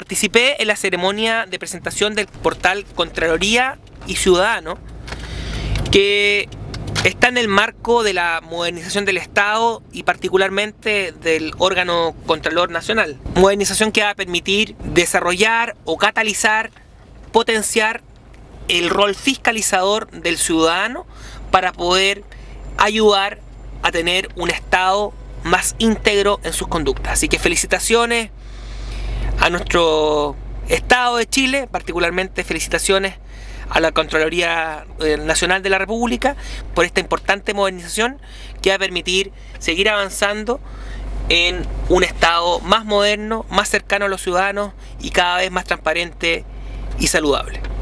Participé en la ceremonia de presentación del portal Contraloría y Ciudadano, que está en el marco de la modernización del Estado y particularmente del órgano Contralor Nacional. Modernización que va a permitir desarrollar o catalizar, potenciar el rol fiscalizador del ciudadano para poder ayudar a tener un Estado más íntegro en sus conductas. Así que felicitaciones a nuestro Estado de Chile, particularmente felicitaciones a la Contraloría Nacional de la República por esta importante modernización que va a permitir seguir avanzando en un Estado más moderno, más cercano a los ciudadanos y cada vez más transparente y saludable.